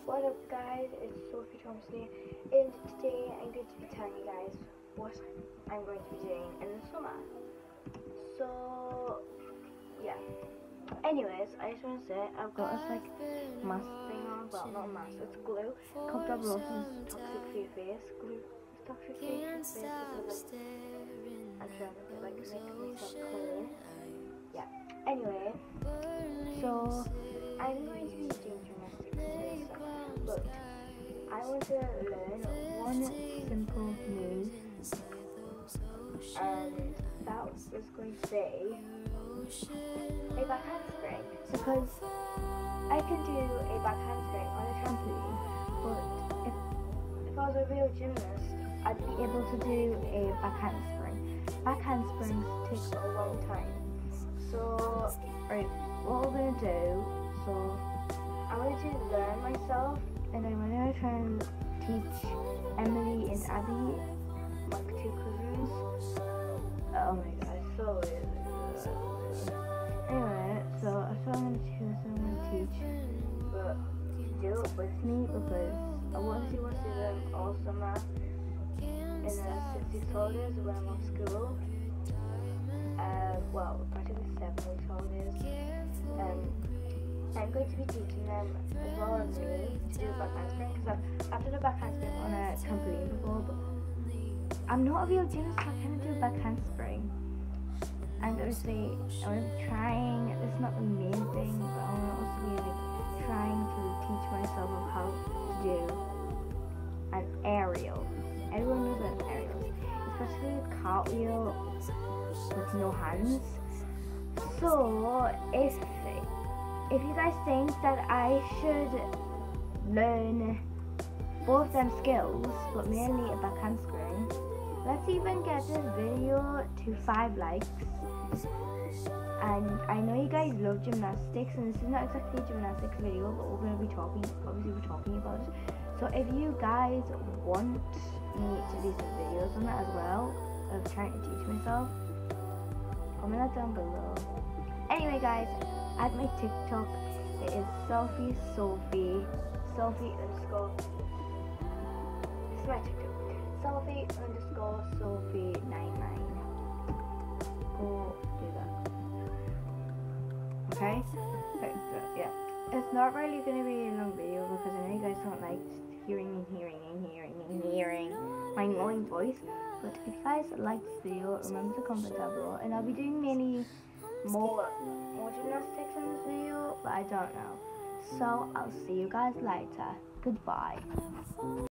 What up guys, it's Sophie Thompson here, and today I'm going to be telling you guys what I'm going to be doing in the summer. So yeah, anyways, I just want to say I've got this like mask thing on, well not a mask, it's glue. Comfortable is toxic for your face. Glue is toxic for your face because I'm trying to like make myself clean. Yeah, anyway, so I'm going to be doing gymnastics this summer, but I want to learn one simple move, and that was going to be a back handspring, because I can do a back handspring on a trampoline, but if I was a real gymnast, I'd be able to do a back handspring. Back handsprings take a long time. So, right, what we're going to do, so I'm going to learn myself, and I'm going to try and teach Emily and Abby, my two cousins. Oh my god, so weird. Anyway, so that's what I'm going to choose, I'm going to teach, but do it with me, because I obviously want to see them all summer in the 6 holidays when I'm off school. Well, practically 7 weeks holidays. I'm going to be teaching them as well as me to do a back handspring, because I've done a back handspring on a trampoline before, but I'm not a real gymnast, so I can't do a back handspring. And obviously, I'm trying, this is not the main thing, but I'm also be like trying to teach myself of how to do an aerial. Everyone knows an aerial, especially a cartwheel with no hands. So if you guys think that I should learn both them skills, but mainly a back handspring, let's even get this video to 5 likes. And I know you guys love gymnastics, and this is not exactly a gymnastics video, but we're going to be talking about it. So if you guys want me to do some videos on that as well, of trying to teach myself, comment that down below. Anyway guys, at my TikTok, it is Sophie underscore, this is my TikTok, Sophie_Sophie99. Go do that. Okay? So, yeah. It's not really going to be a long video, because I know you guys don't like hearing my annoying voice. But if you guys like this video, remember to comment down below, and I'll be doing many more gymnastics in this video, but I don't know. So I'll see you guys later. Goodbye.